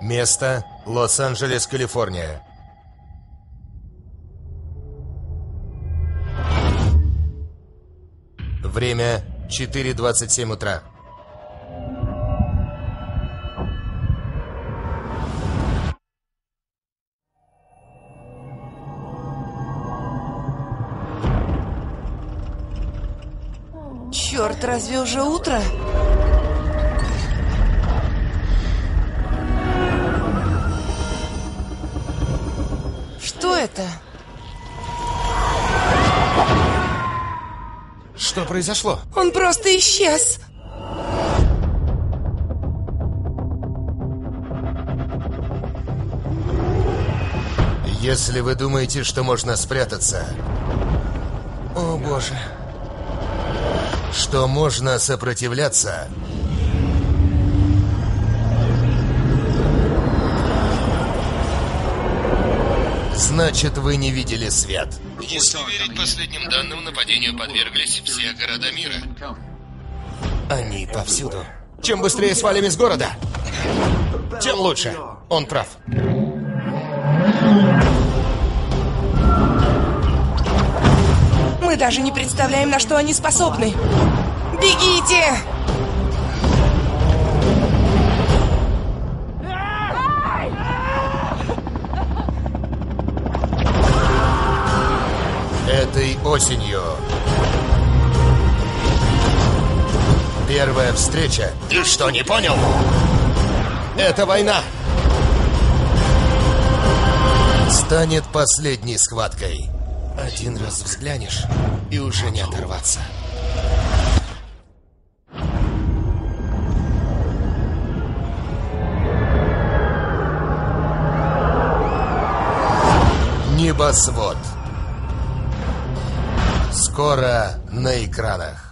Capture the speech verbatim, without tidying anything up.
Место – Лос-Анджелес, Калифорния. Время – четыре двадцать семь утра. Черт, разве уже утро? Что это? Что произошло? Он просто исчез. Если вы думаете, что можно спрятаться... О, боже... Что можно сопротивляться... Значит, вы не видели свет. Если верить последним данным, нападению подверглись все города мира. Они повсюду. Чем быстрее свалим из города, тем лучше. Он прав. Мы даже не представляем, на что они способны. Бегите! Этой осенью первая встреча. Ты что, не понял? Это война. Станет последней схваткой. Один раз взглянешь, и уже не оторваться. Небосвод. Скоро на экранах.